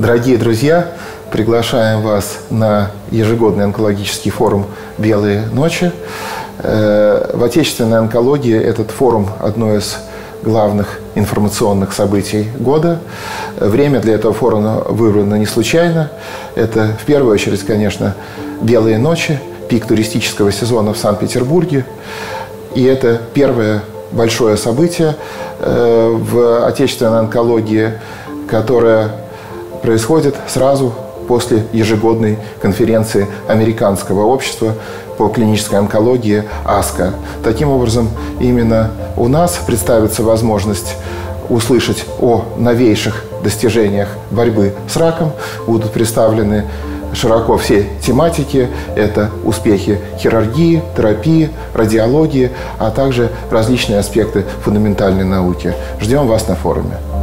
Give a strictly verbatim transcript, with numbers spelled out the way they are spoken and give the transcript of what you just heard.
Дорогие друзья, приглашаем вас на ежегодный онкологический форум «Белые ночи». В отечественной онкологии этот форум – одно из главных информационных событий года. Время для этого форума выбрано не случайно. Это, в первую очередь, конечно, «Белые ночи», пик туристического сезона в Санкт-Петербурге. И это первое большое событие в отечественной онкологии, которое происходит сразу после ежегодной конференции Американского общества по клинической онкологии АСКО. Таким образом, именно у нас представится возможность услышать о новейших достижениях борьбы с раком. Будут представлены широко все тематики. Это успехи хирургии, терапии, радиологии, а также различные аспекты фундаментальной науки. Ждем вас на форуме.